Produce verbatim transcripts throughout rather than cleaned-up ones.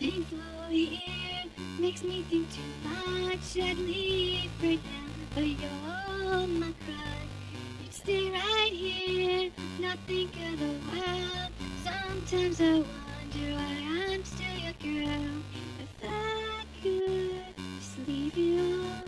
painful here makes me think too much. I'd leave right now, but you're my crush. You'd stay right here, not think of the world. Sometimes I wonder why I'm still your girl. If I could just leave it all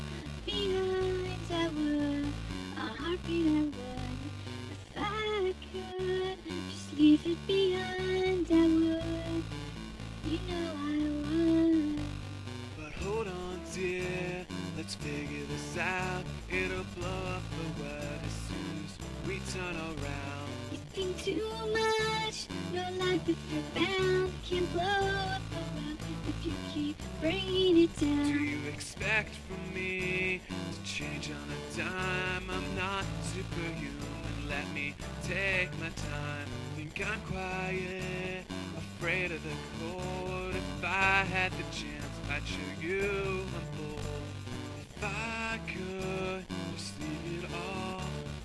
behind, I would. A heartbeat I would. If I could just leave it behind, I would. You know I would. But hold on, dear, let's figure this out. It'll blow up the word as soon as we turn around. You think too much, no life if you're bound. Can't blow up the world if you keep bringing it down. Do you expect from me to change on a dime? I'm not superhuman, let me take my time. Think I'm quiet, afraid of the cold. If I had the chance, I'd show you I'm bold. If I could just leave it all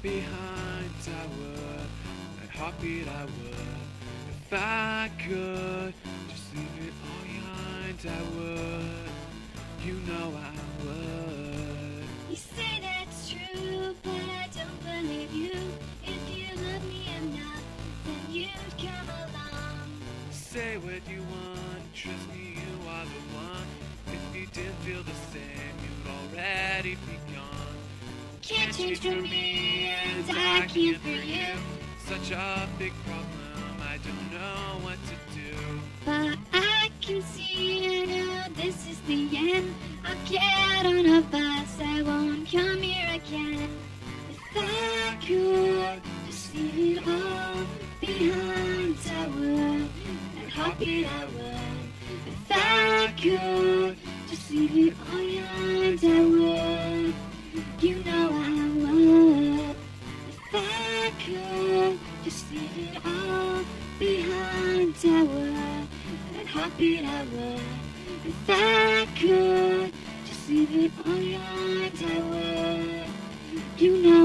behind, I would. That heartbeat I would. If I could just leave it all behind, I would. You know I would. You say that's true, but I don't believe you. If you love me enough, then you'd come along. Say what you want, trust me, you are the one. If you didn't feel the same, you'd already be gone. Can't change for me, and I can't for you. Such a big problem, I don't know what to do. But I can see, I know this is the end. I'll get on a bus, I won't come here again. If I could just leave it all behind, I would. That heartbeat I would. If I could just leave it all behind, I would. You know I would. If I could just leave it all behind, I would. That heartbeat I would. If I could just leave it all behind, I would. You know